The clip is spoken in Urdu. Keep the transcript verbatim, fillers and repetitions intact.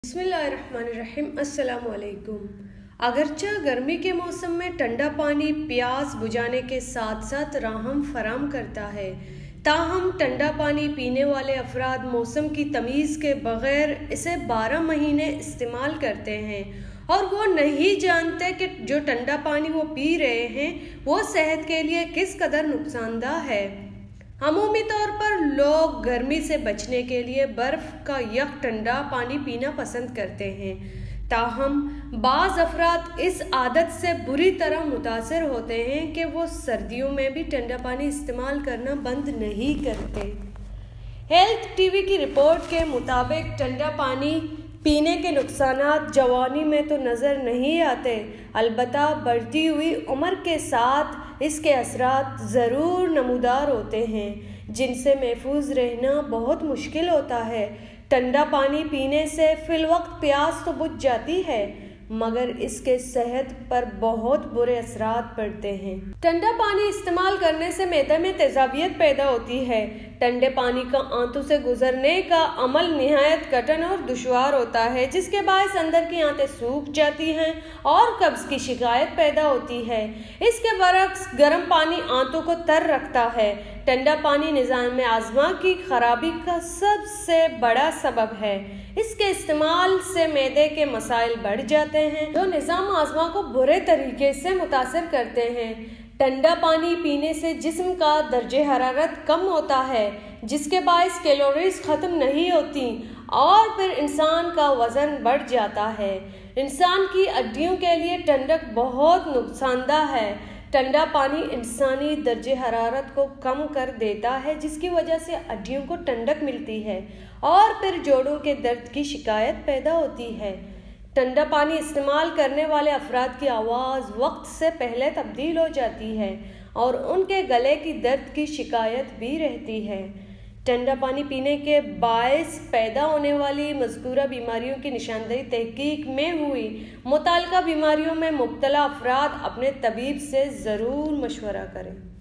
بسم اللہ الرحمن الرحیم۔ السلام علیکم۔ اگرچہ گرمی کے موسم میں ٹھنڈا پانی پیاس بجھانے کے ساتھ ساتھ راحت فراہم کرتا ہے، تاہم ٹھنڈا پانی پینے والے افراد موسم کی تمیز کے بغیر اسے بارہ مہینے استعمال کرتے ہیں اور وہ نہیں جانتے کہ جو ٹھنڈا پانی وہ پی رہے ہیں وہ صحت کے لیے کس قدر نقصان دہ ہے۔ عمومی طور پر لوگ گرمی سے بچنے کے لیے برف کا یک ٹھنڈا پانی پینا پسند کرتے ہیں، تاہم بعض افراد اس عادت سے بری طرح متاثر ہوتے ہیں کہ وہ سردیوں میں بھی ٹھنڈا پانی استعمال کرنا بند نہیں کرتے۔ ہیلتھ ٹی وی کی رپورٹ کے مطابق ٹھنڈا پانی پینے کے نقصانات جوانی میں تو نظر نہیں آتے، البتہ بڑھتی ہوئی عمر کے ساتھ اس کے اثرات ضرور نمودار ہوتے ہیں، جن سے محفوظ رہنا بہت مشکل ہوتا ہے۔ ٹھنڈا پانی پینے سے فی الوقت پیاس تو بجھ جاتی ہے، مگر اس کے صحت پر بہت برے اثرات پڑتے ہیں۔ ٹھنڈا پانی استعمال کرنے سے معدے میں تیزابیت پیدا ہوتی ہے۔ ٹھنڈے پانی کا آنتوں سے گزرنے کا عمل نہایت کٹھن اور دشوار ہوتا ہے، جس کے باعث اندر کی آنتیں سوکھ جاتی ہیں اور قبض کی شکایت پیدا ہوتی ہے۔ اس کے برعکس گرم پانی آنتوں کو تر رکھتا ہے۔ ٹھنڈا پانی نظام ہاضمہ کی خرابی کا سب سے بڑا سبب ہے۔ اس کے استعمال سے معدے کے مسائل بڑھ جاتے ہیں جو نظام ہاضمہ کو برے طریقے سے متاثر کرتے ہیں۔ ٹھنڈا پانی پینے سے جسم کا درجہ حرارت کم ہوتا ہے، جس کے باعث کیلوریز ختم نہیں ہوتی اور پھر انسان کا وزن بڑھ جاتا ہے۔ انسان کی ہڈیوں کے لیے ٹھنڈک بہت نقصان دہ ہے۔ ٹھنڈا پانی انسانی درجہ حرارت کو کم کر دیتا ہے، جس کی وجہ سے ہڈیوں کو ٹھنڈک ملتی ہے اور پھر جوڑوں کے درد کی شکایت پیدا ہوتی ہے۔ ٹھنڈا پانی استعمال کرنے والے افراد کی آواز وقت سے پہلے تبدیل ہو جاتی ہے اور ان کے گلے کی درد کی شکایت بھی رہتی ہے۔ ٹھنڈا پانی پینے کے باعث پیدا ہونے والی مذکورہ بیماریوں کی نشاندہی تحقیق میں ہوئی۔ متعلقہ بیماریوں میں مبتلا افراد اپنے طبیب سے ضرور مشورہ کریں۔